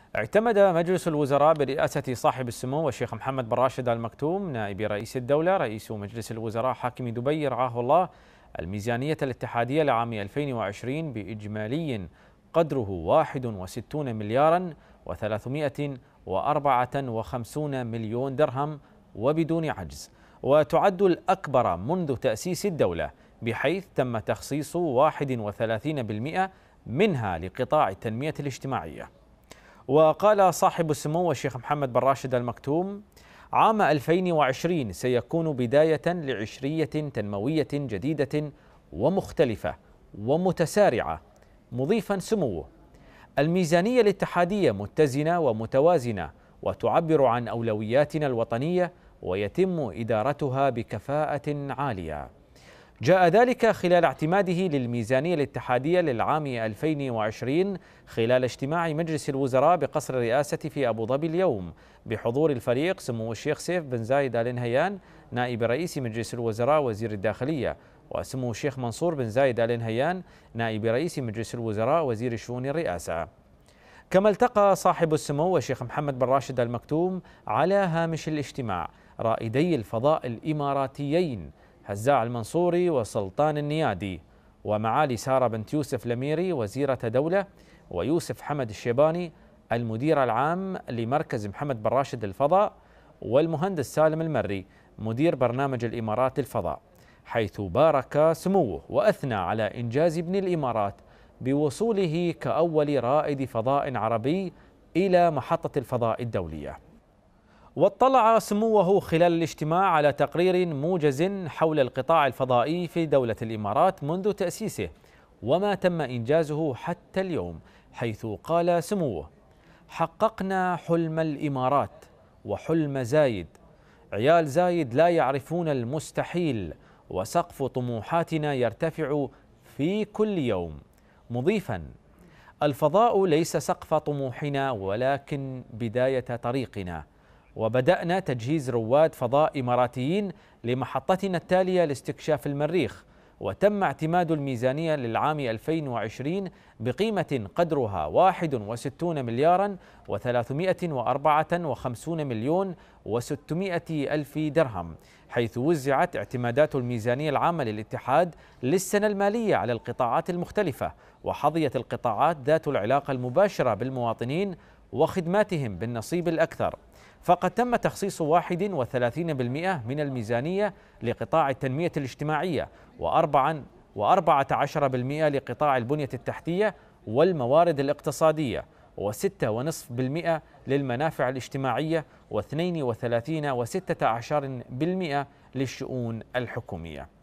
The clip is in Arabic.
اعتمد مجلس الوزراء برئاسة صاحب السمو الشيخ محمد بن راشد آل مكتوم نائب رئيس الدولة رئيس مجلس الوزراء حاكم دبي رعاه الله الميزانية الاتحادية لعام 2020 بإجمالي قدره 61 مليارا و354 مليون درهم وبدون عجز، وتعد الأكبر منذ تأسيس الدولة، بحيث تم تخصيص 31% منها لقطاع التنمية الاجتماعية. وقال صاحب السمو الشيخ محمد بن راشد آل مكتوم: عام 2020 سيكون بداية لعشرية تنموية جديدة ومختلفة ومتسارعة، مضيفا سموه: الميزانية الاتحادية متزنة ومتوازنة وتعبر عن أولوياتنا الوطنية ويتم إدارتها بكفاءة عالية. جاء ذلك خلال اعتماده للميزانية الاتحادية للعام 2020 خلال اجتماع مجلس الوزراء بقصر الرئاسة في أبو ظبي اليوم، بحضور الفريق سمو الشيخ سيف بن زايد آل نهيان نائب رئيس مجلس الوزراء وزير الداخلية، وسمو الشيخ منصور بن زايد آل نهيان نائب رئيس مجلس الوزراء وزير شؤون الرئاسة. كما التقى صاحب السمو الشيخ محمد بن راشد آل مكتوم على هامش الاجتماع رائدي الفضاء الإماراتيين هزا المنصوري وسلطان النيادي، ومعالي سارة بنت يوسف الأميري وزيرة دولة، ويوسف حمد الشيباني المدير العام لمركز محمد بن راشد للفضاء، والمهندس سالم المري مدير برنامج الإمارات للفضاء، حيث بارك سموه وأثنى على إنجاز ابن الإمارات بوصوله كأول رائد فضاء عربي إلى محطة الفضاء الدولية. واطلع سموه خلال الاجتماع على تقرير موجز حول القطاع الفضائي في دولة الإمارات منذ تأسيسه وما تم إنجازه حتى اليوم، حيث قال سموه: حققنا حلم الإمارات وحلم زايد، عيال زايد لا يعرفون المستحيل، وسقف طموحاتنا يرتفع في كل يوم، مضيفا: الفضاء ليس سقف طموحنا ولكن بداية طريقنا، وبدأنا تجهيز رواد فضاء إماراتيين لمحطتنا التالية لاستكشاف المريخ، وتم اعتماد الميزانية للعام 2020 بقيمة قدرها 61 مليارا و354 مليون و600 ألف درهم، حيث وزعت اعتمادات الميزانية العامة للاتحاد للسنة المالية على القطاعات المختلفة، وحظيت القطاعات ذات العلاقة المباشرة بالمواطنين وخدماتهم بالنصيب الأكثر. فقد تم تخصيص 31% من الميزانية لقطاع التنمية الاجتماعية، و14% لقطاع البنية التحتية والموارد الاقتصادية، و6.5% للمنافع الاجتماعية، و32.16% للشؤون الحكومية.